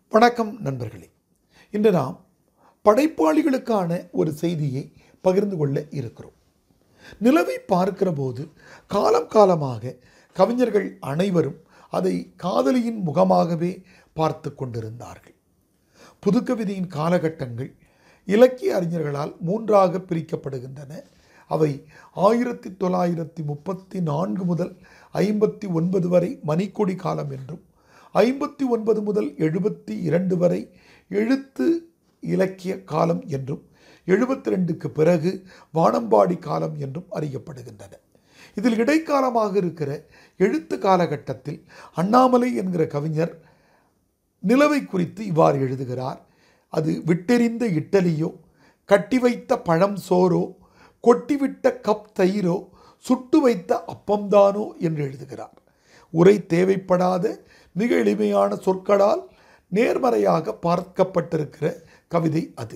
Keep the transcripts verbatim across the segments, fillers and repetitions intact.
வணக்கம் நண்பர்களே. இன்று நாம் படைப்பாளிகளுக்கான ஒரு செய்தியை பகிர்ந்து கொள்ள இருக்கிறோம். நிலவை பார்க்கிற போது காலம் காலமாக கவிஞர்கள் அனைவரும் அதை காதலியின் முகமாகவே பார்த்து கொண்டிருந்தார்கள். புதுக்கவிதையின் காலகட்டங்கள் இலக்கிய அறிஞர்களால் மூன்றாக பிரிக்கப்படுகின்றன. அவை ஆயிரத்தி தொள்ளாயிரத்தி முப்பத்தி நான்கு முதல் ஐம்பத்தி ஒன்பது வரை மணிக்கொடி காலம் என்றும், ஐம்பத்தி ஒன்பது முதல் எழுபத்தி இரண்டு வரை எழுத்து இலக்கிய காலம் என்றும், எழுபத்தி ரெண்டுக்கு பிறகு வானம்பாடி காலம் என்றும் அறியப்படுகின்றன. இதில் இடைக்காலமாக இருக்கிற எழுத்து காலகட்டத்தில் அண்ணாமலை என்கிற கவிஞர் நிலவை குறித்து இவ்வாறு எழுதுகிறார். அது விட்டெறிந்த இட்டலியோ, கட்டி வைத்த பழம் சோறோ, கொட்டிவிட்ட கப் தயிரோ, சுட்டு வைத்த அப்பம்தானோ என்று எழுதுகிறார். உரை தேவைப்படாத மிக எளிமையான சொற்களால் நேர்மறையாக பார்க்கப்பட்டிருக்கிற கவிதை அது.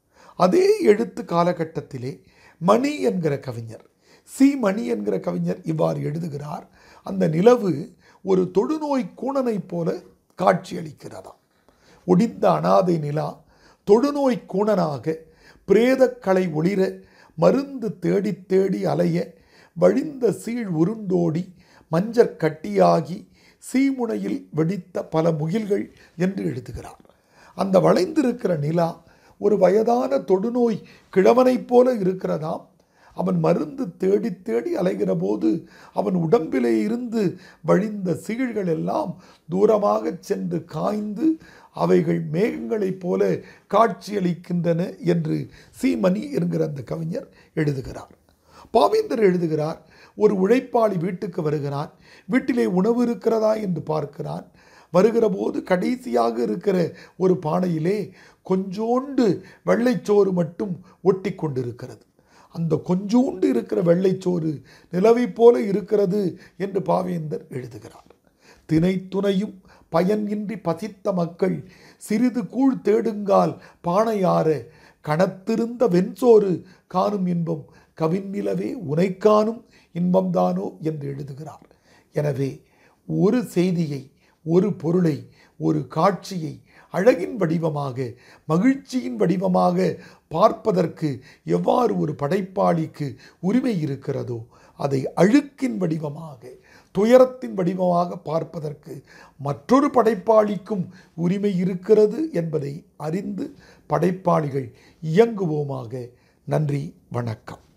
அதே எழுத்து காலகட்டத்திலே மணி என்கிற கவிஞர், சி மணி என்கிற கவிஞர் இவ்வாறு எழுதுகிறார். அந்த நிலவு ஒரு தொடுநோய் கூணனை போல காட்சியளிக்கிறதாம். ஒடிந்த அனாதை நிலா தொடுநோய் கூணனாக பிரேதக்கலை ஒளிர மருந்து தேடி தேடி அலைய வழிந்த சீழ் உருண்டோடி மஞ்சள் கட்டியாகி சீமுனையில் வெடித்த பல முகில்கள் என்று எழுதுகிறார். அந்த வளைந்திருக்கிற நிலா ஒரு வயதான தொடுநோய் கிழவனைப் போல இருக்கிறதாம். அவன் மருந்து தேடி தேடி அலைகிற போது அவன் உடம்பிலே இருந்து வழிந்த சீழ்கள் எல்லாம் தூரமாக சென்று காய்ந்து அவைகள் மேகங்களைப் போல காட்சியளிக்கின்றன என்று சீமணி என்கிற அந்த கவிஞர் எழுதுகிறார். பாவேந்தர் எழுதுகிறார், ஒரு உழைப்பாளி வீட்டுக்கு வருகிறான். வீட்டிலே உணவு இருக்கிறதா என்று பார்க்கிறான். வருகிற போது கடைசியாக இருக்கிற ஒரு பானையிலே கொஞ்சோண்டு வெள்ளைச்சோறு மட்டும் ஒட்டி கொண்டிருக்கிறது. அந்த கொஞ்சோண்டு இருக்கிற வெள்ளைச்சோறு நிலவை போல இருக்கிறது என்று பாவேந்தர் எழுதுகிறார். தினை துணையும் பயன் இன்றி பசித்த மக்கள் சிறிது கூழ் தேடுங்கால் பானையார கணத்திருந்த வெண்சோறு காணும் இன்பம் கவிநிலவே உனை காணும் இன்பம்தானோ என்று எழுதுகிறார். எனவே ஒரு செய்தியை, ஒரு பொருளை, ஒரு காட்சியை அழகின் வடிவமாக, மகிழ்ச்சியின் வடிவமாக பார்ப்பதற்கு எவ்வாறு ஒரு படைப்பாளிக்கு உரிமை இருக்கிறதோ, அதை அழுக்கின் வடிவமாக, துயரத்தின் வடிவமாக பார்ப்பதற்கு மற்றொரு படைப்பாளிக்கும் உரிமை இருக்கிறது என்பதை அறிந்து படைப்பாளிகள் இயங்குவோமாக. நன்றி, வணக்கம்.